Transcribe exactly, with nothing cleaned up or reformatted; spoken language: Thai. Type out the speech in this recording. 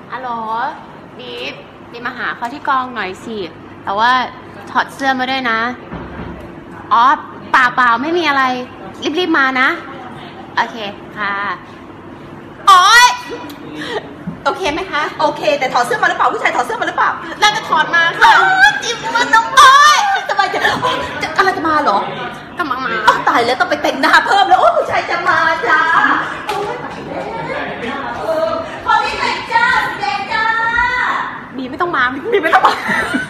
ฮัลโหลบีบบีมาหาเขาที่กองหน่อยสิแต่ว่าถอดเสื้อมาด้วยนะอ๋อเปล่าเปล่าไม่มีอะไรรีบๆมานะโอเคค่ะอ๋อโอเคไหมคะโอเคแต่ถอดเสื้อมาหรือเปล่าผู้ชายถอดเสื้อมาหรือเปล่าน่าจะถอดมาค่ะจิ้มมันน้องอ้อยทำไมจะจะอะไรจะมาเหรอกำลังมาตายแล้วต้องไปแต่งหน้าเพิ่มแล้วโอ้ผู้ชายจะมาจ้าโอ้ยพอนี้แต่งจ้าแดงจ้าบีไม่ต้องมาบีไม่ต้องมา